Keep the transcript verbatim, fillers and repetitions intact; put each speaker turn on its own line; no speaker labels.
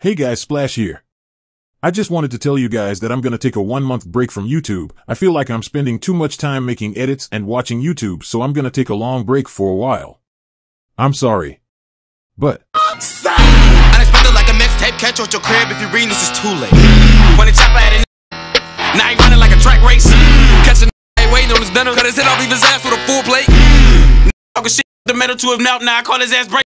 Hey guys, Splash here. I just wanted to tell you guys that I'm gonna take a one month break from YouTube. I feel like I'm spending too much time making edits and watching YouTube, so I'm gonna take a long break for a while. I'm sorry. But
unexpected like a mixtape, catch you at your crib if you read this is too late. When the chopper at it, now he running like a track race. Catch a ain't waiting on his dinner, cut his head off, leave his ass with a full plate. Talking shit the metal to his mouth, now I call his ass break.